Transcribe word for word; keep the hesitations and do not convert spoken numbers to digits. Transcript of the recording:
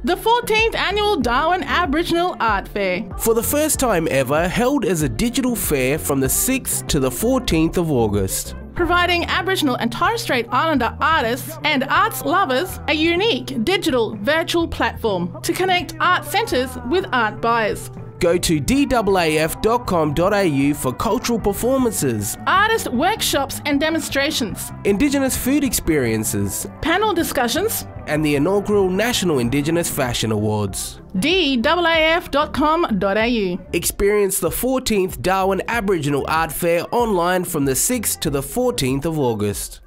The fourteenth Annual Darwin Aboriginal Art Fair. For the first time ever, held as a digital fair from the sixth to the fourteenth of August. Providing Aboriginal and Torres Strait Islander artists and arts lovers a unique digital virtual platform to connect art centres with art buyers. Go to d a a f dot com dot a u for cultural performances, artist workshops and demonstrations, Indigenous food experiences, panel discussions, and the inaugural National Indigenous Fashion Awards. d a a f dot com dot a u. Experience the fourteenth Darwin Aboriginal Art Fair online from the sixth to the fourteenth of August.